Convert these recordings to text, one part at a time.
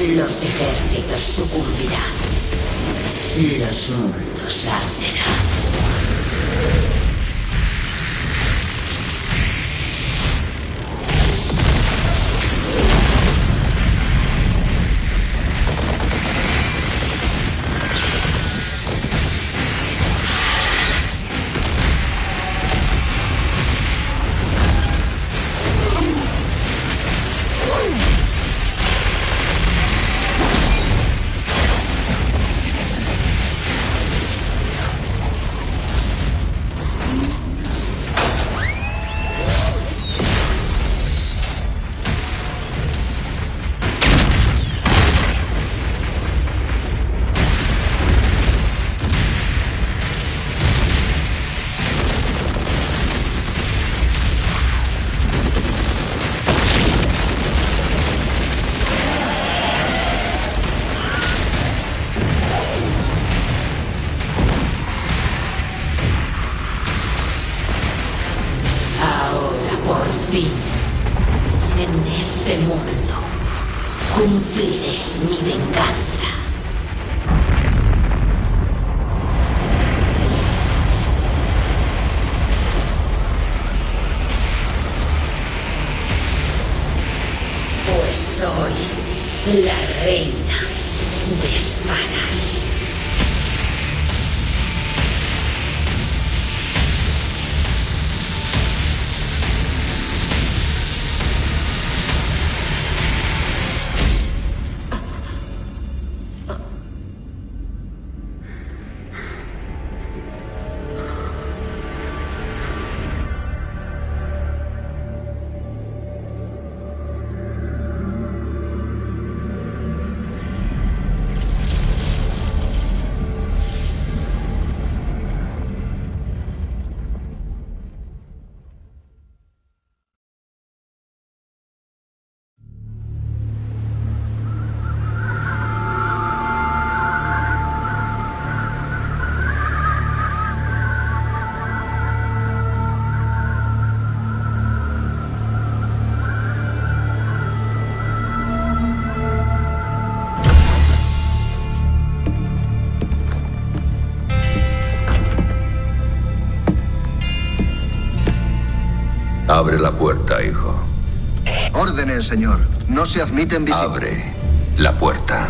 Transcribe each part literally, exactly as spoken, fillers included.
Los ejércitos sucumbirán. Los mundos arderán. En este mundo cumpliré mi venganza. Pues soy la reina de espadas. Abre la puerta, hijo. Órdenes, señor. No se admiten visitas. Abre la puerta.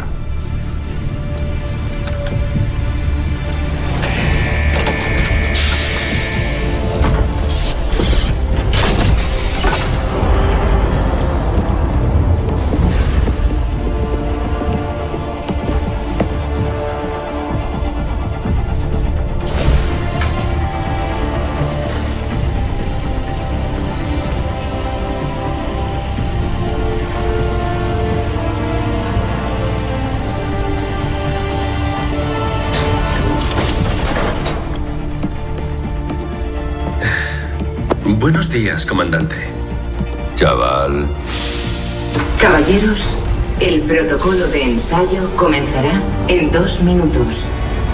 Buenos días, comandante. Chaval. Caballeros, el protocolo de ensayo comenzará en dos minutos.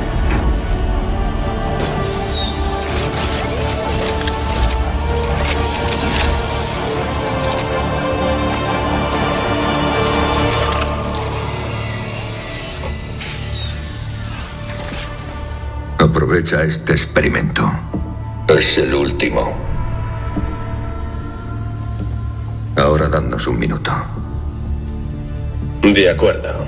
Aprovecha este experimento. Es el último. Ahora dadnos un minuto. De acuerdo.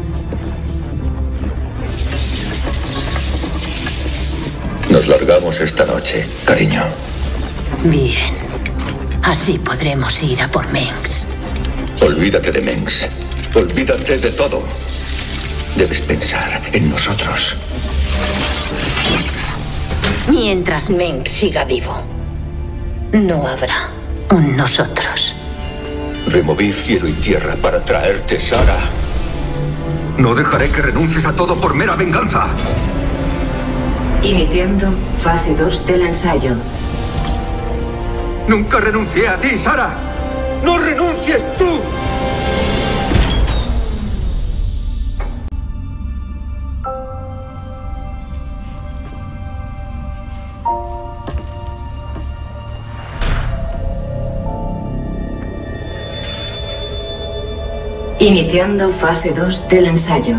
Nos largamos esta noche, cariño. Bien. Así podremos ir a por Mengs. Olvídate de Mengs. Olvídate de todo. Debes pensar en nosotros. Mientras Mengs siga vivo, no habrá un nosotros. Removí cielo y tierra para traerte, Sara. No dejaré que renuncies a todo por mera venganza. Iniciando fase dos del ensayo. Nunca renuncié a ti, Sara. ¡No renuncies tú! Iniciando fase dos del ensayo.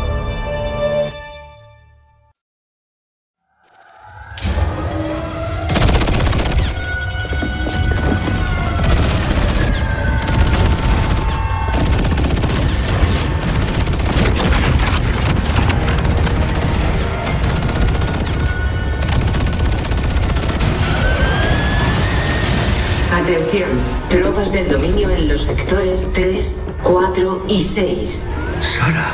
Atención, tropas del dominio en los sectores tres, cuatro y seis. Sara.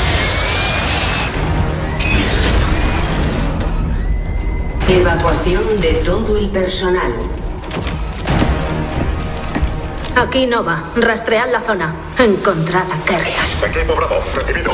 Evacuación de todo el personal. Aquí Nova. Rastread la zona. Encontrad a Kerrigan. Equipo Bravo, recibido.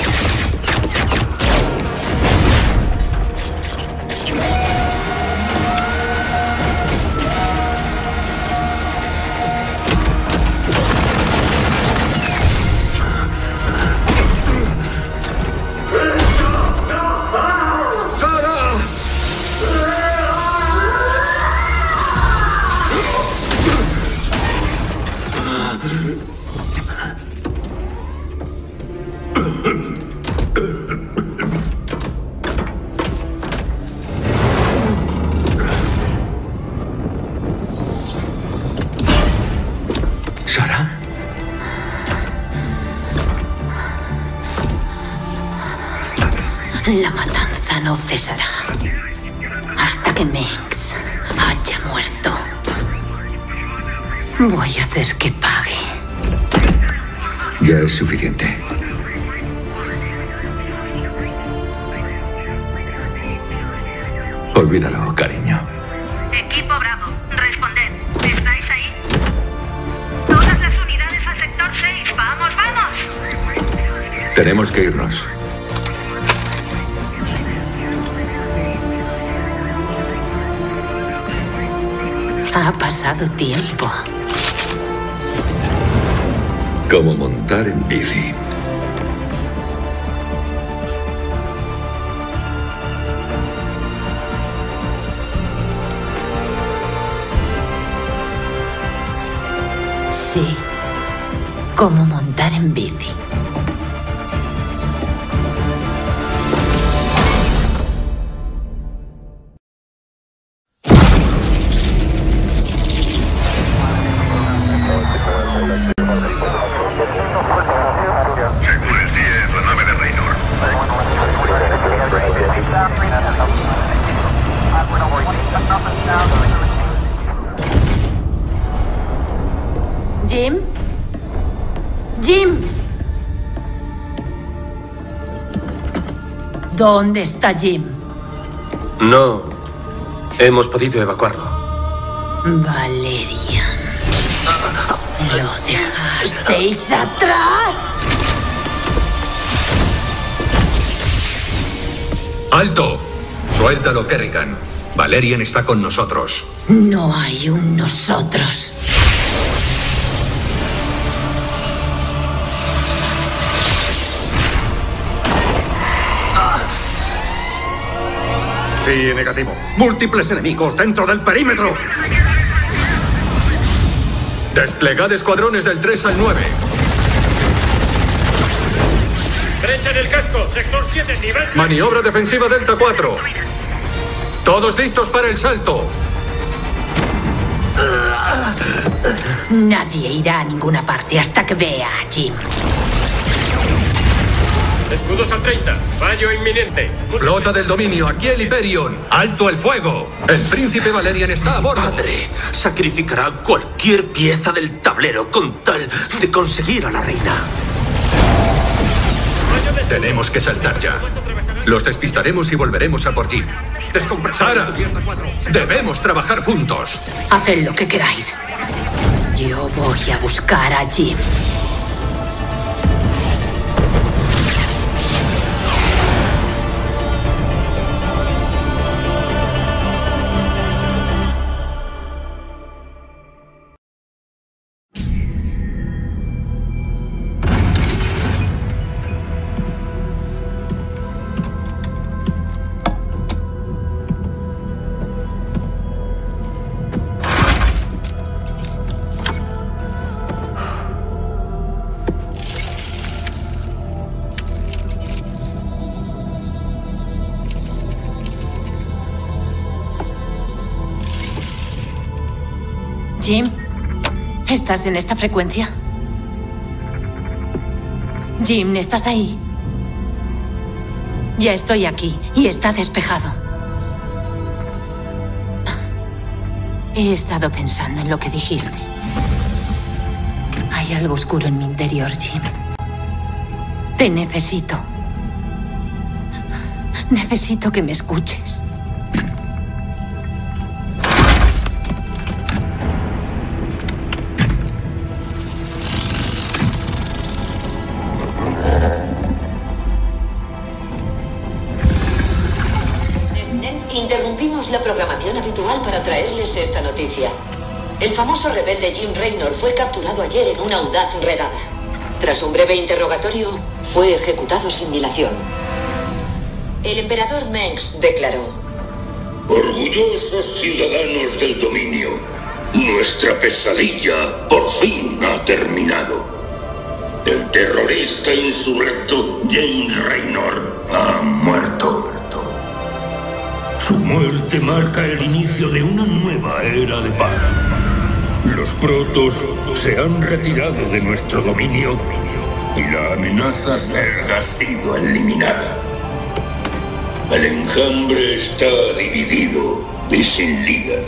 ¿Sara? La matanza no cesará hasta que Mengs haya muerto. Voy a hacer que pague. Ya es suficiente. Olvídalo, cariño. Equipo Bravo, responded. ¿Estáis ahí? Todas las unidades al sector seis. ¡Vamos, vamos! Tenemos que irnos. Ha pasado tiempo. Como montar en bici. Sí, como montar en bici. Según el C I E, es la nave de Raynor. ¿Jim? ¡Jim! ¿Dónde está Jim? No hemos podido evacuarlo. Valerian. ¿Lo dejasteis atrás? ¡Alto! Suéltalo, Kerrigan. Valerian está con nosotros. No hay un nosotros. Sí, negativo. Múltiples enemigos dentro del perímetro. Desplegad escuadrones del tres al nueve. Brecha en el casco, sector siete, nivel... Maniobra defensiva Delta cuatro. Todos listos para el salto. Nadie irá a ninguna parte hasta que vea a Jim. Escudos al treinta, fallo inminente. Flota del dominio, aquí el Hyperion. ¡Alto el fuego! El príncipe Valerian está a bordo. Padre sacrificará cualquier pieza del tablero con tal de conseguir a la reina. Tenemos que saltar ya. Los despistaremos y volveremos a por Jim. Sara, debemos trabajar juntos. Haced lo que queráis. Yo voy a buscar a Jim. Jim, ¿estás en esta frecuencia? Jim, ¿estás ahí? Ya estoy aquí y está despejado. He estado pensando en lo que dijiste. Hay algo oscuro en mi interior, Jim. Te necesito. Necesito que me escuches. Interrumpimos la programación habitual para traerles esta noticia. El famoso rebelde Jim Raynor fue capturado ayer en una audaz redada. Tras un breve interrogatorio, fue ejecutado sin dilación. El emperador Mengs declaró: orgullosos ciudadanos del dominio, nuestra pesadilla por fin ha terminado. El terrorista insurrecto James Raynor ha muerto. Su muerte marca el inicio de una nueva era de paz. Los protos se han retirado de nuestro dominio y la amenaza Zerg ha sido eliminada. El enjambre está dividido y sin líder.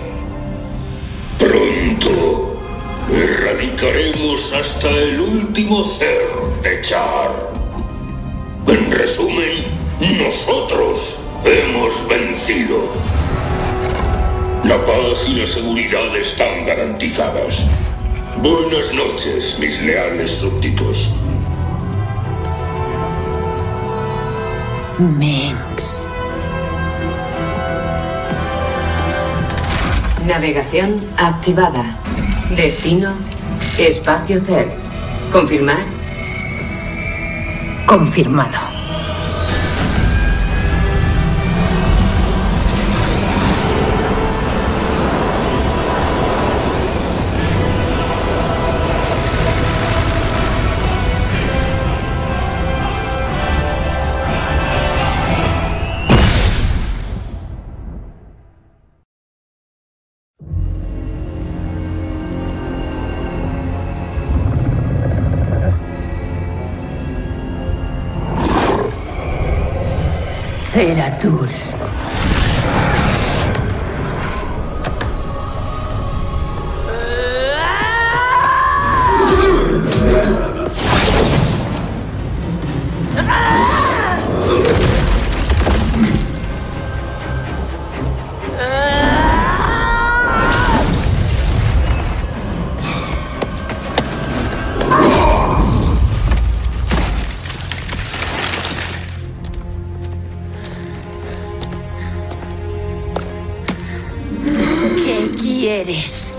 Pronto erradicaremos hasta el último ser de Char. En resumen, nosotros hemos vencido. La paz y la seguridad están garantizadas. Buenas noches, mis leales súbditos. Mengs. Navegación activada. Destino, espacio Zerg. ¿Confirmar? Confirmado. Zeratul. ¿Quieres?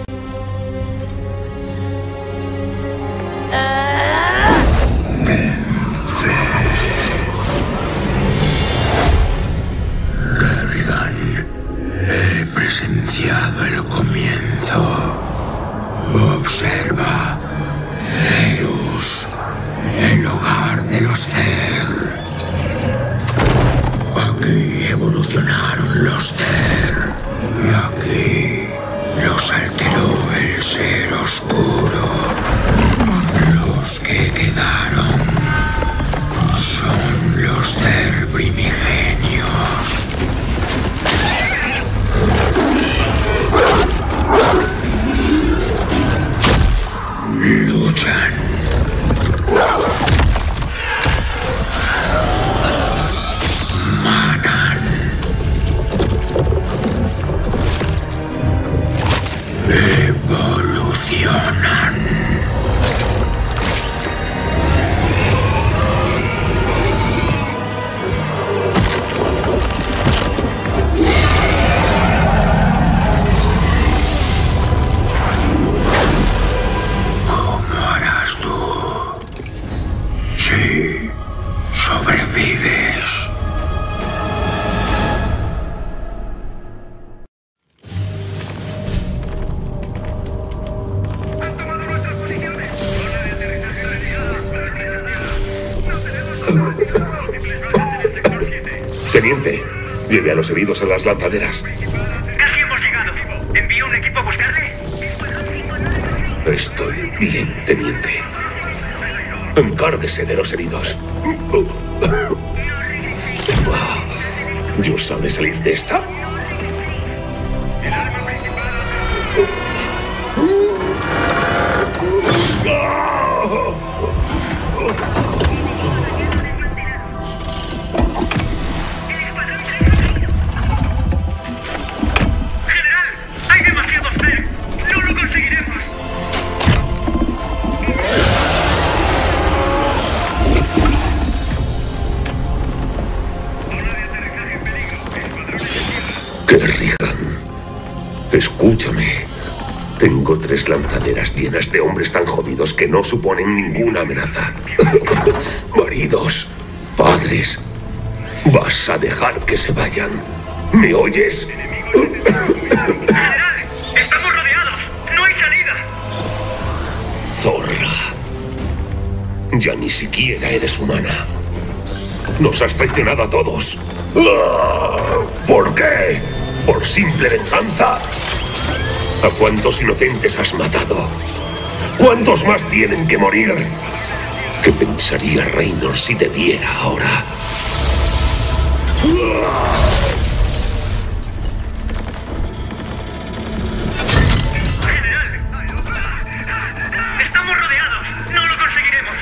Kerrigan, he presenciado el comienzo. Observa. Cerus, el hogar de los Zerg. Aquí evolucionaron los Zerg. Y aquí los alteró el ser oscuro. Los que quedaron son los Zerg primigenios. Luchan. Matan. Evolucionan. ¿Cómo harás tú? Si sobrevives. Teniente, lleve a los heridos a las lanzaderas. Casi hemos llegado. ¿Envío un equipo a buscarle? Estoy bien, teniente. Encárguese de los heridos. ¿Yo sabe salir de esta? Kerrigan, escúchame. Tengo tres lanzaderas llenas de hombres tan jodidos que no suponen ninguna amenaza. Maridos, padres, vas a dejar que se vayan. ¿Me oyes? ¡General! ¡Estamos rodeados! ¡No hay salida! Zorra. Ya ni siquiera eres humana. Nos has traicionado a todos. ¿Por qué? ¿Por simple venganza? ¿A cuántos inocentes has matado? ¿Cuántos más tienen que morir? ¿Qué pensaría Raynor si te viera ahora? ¡General! ¡Estamos rodeados! ¡No lo conseguiremos!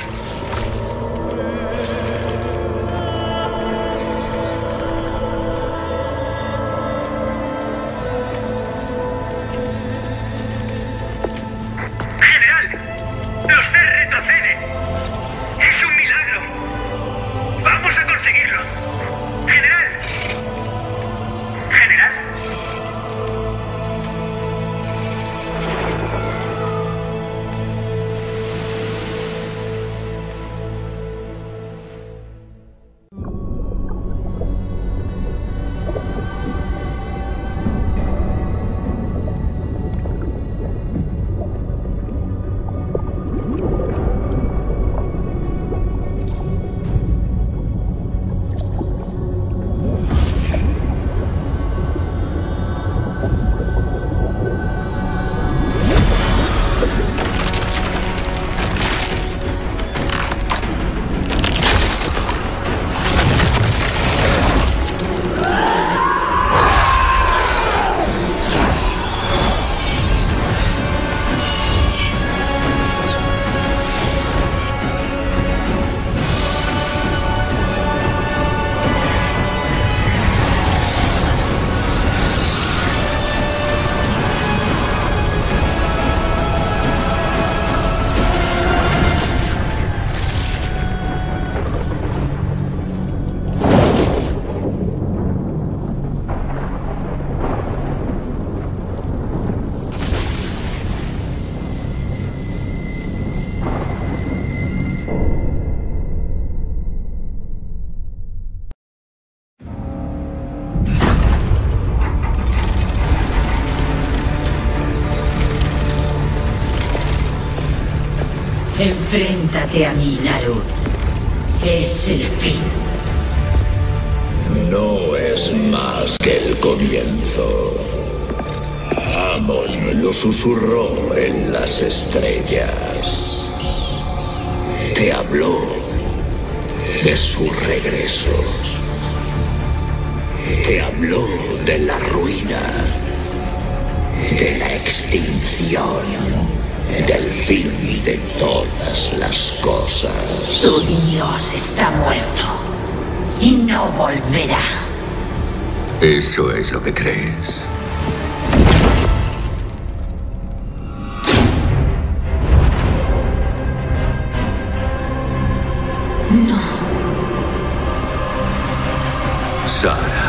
¡Los C retroceden! ¡Es un milagro! ¡Vamos a conseguirlo! ¡General! ¡General! Enfréntate a mí, Naru. Es el fin. No es más que el comienzo. Amon lo susurró en las estrellas. Te habló de su regreso. Te habló de la ruina, de la extinción, del fin de todas las cosas. Tu Dios está muerto y no volverá. ¿Eso es lo que crees? No. Sara.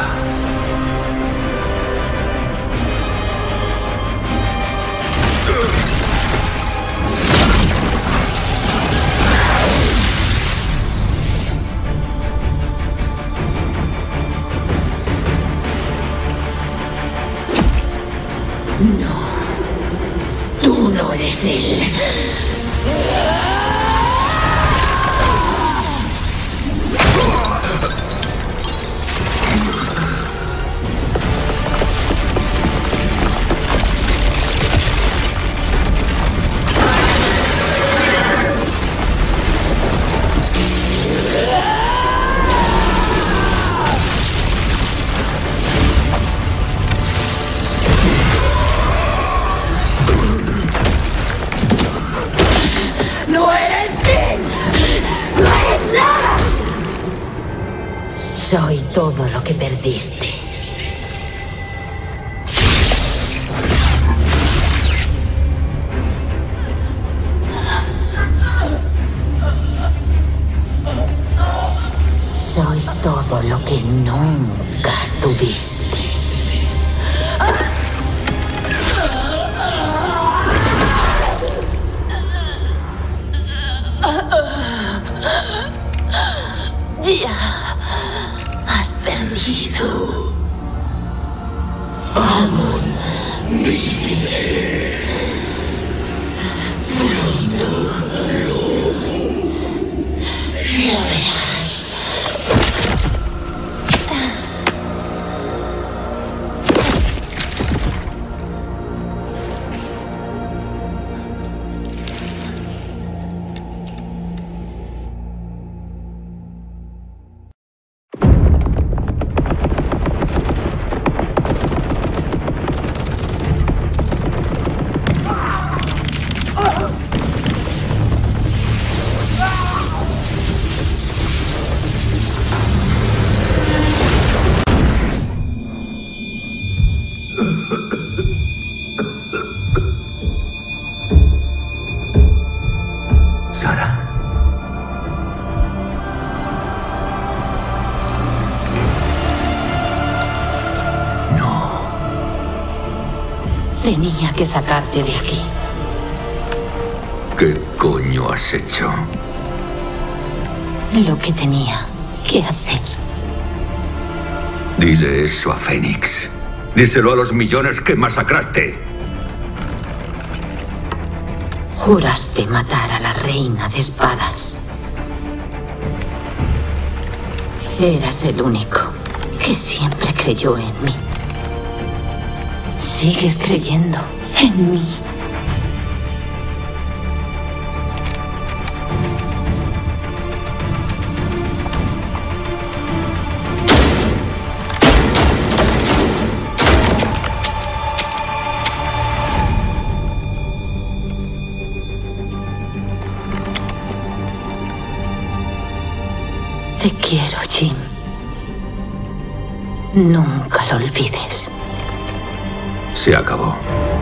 No. Tú no eres él. Soy todo lo que perdiste. Soy todo lo que nunca tuviste. Ya has perdido. Amon, vive. Pronto Lo verás. Sara. No. Tenía que sacarte de aquí. ¿Qué coño has hecho? Lo que tenía que hacer. Dile eso a Fénix. Díselo a los millones que masacraste. Juraste matar a la reina de espadas. Eras el único que siempre creyó en mí. Sigues creyendo en mí. Te quiero, Jim. Nunca lo olvides. Se acabó.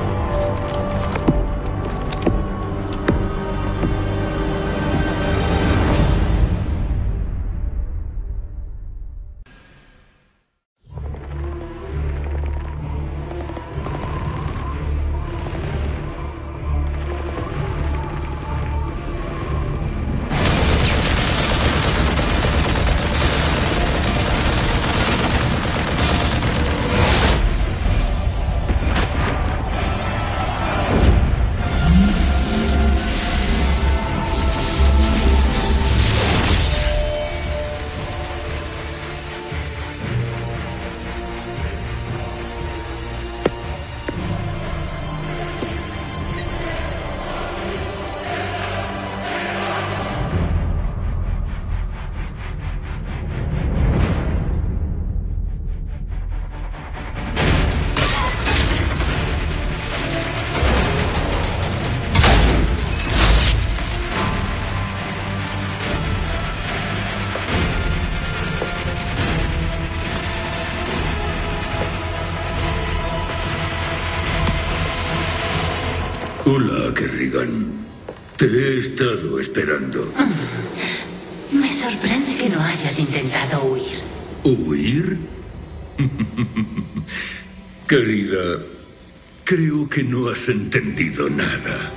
Hola, Kerrigan. Te he estado esperando. Me sorprende que no hayas intentado huir. ¿Huir? Querida, creo que no has entendido nada.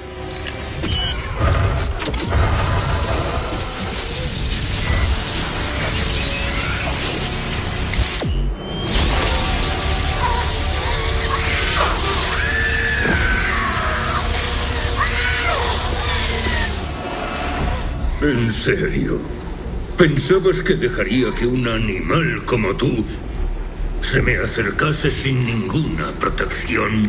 ¿En serio? ¿Pensabas que dejaría que un animal como tú se me acercase sin ninguna protección?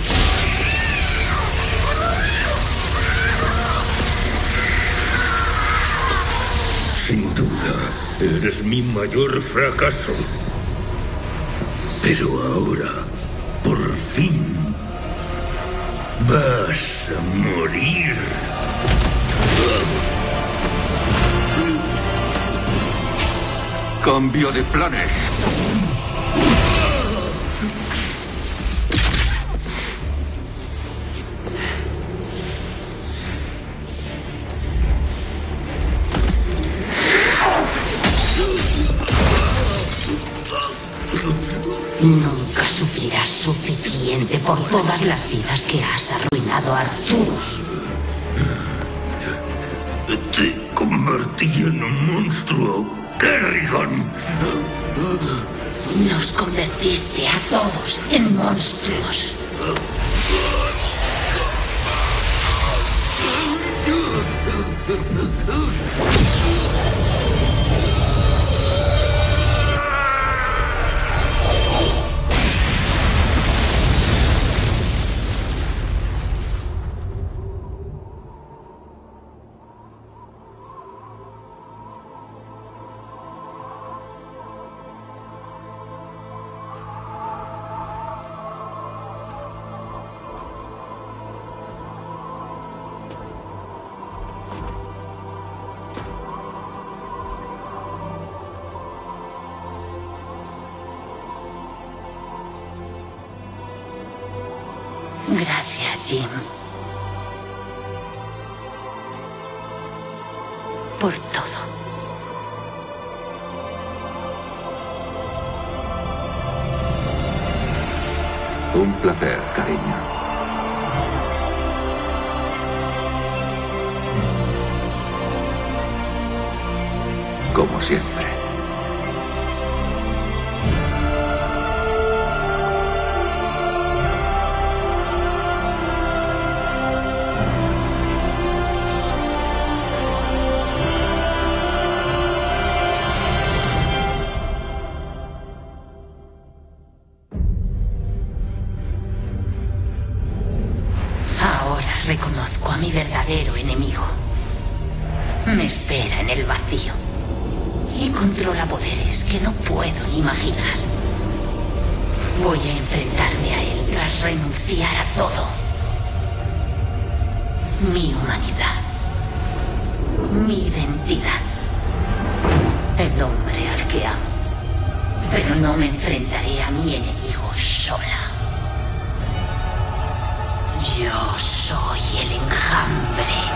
Sin duda, eres mi mayor fracaso. Pero ahora, por fin, vas a morir. Cambio de planes. Nunca sufrirás suficiente por todas las vidas que has arruinado, Arturus. Te convertí en un monstruo, Kerrigan. Nos convertiste a todos en monstruos. Gracias, Jim. Por todo. Un placer, cariño. Como siempre. Reconozco a mi verdadero enemigo. Me espera en el vacío y controla poderes que no puedo ni imaginar. Voy a enfrentarme a él tras renunciar a todo. Mi humanidad. Mi identidad. El hombre al que amo. Pero no me enfrentaré a mi enemigo sola. Yo soy el enjambre.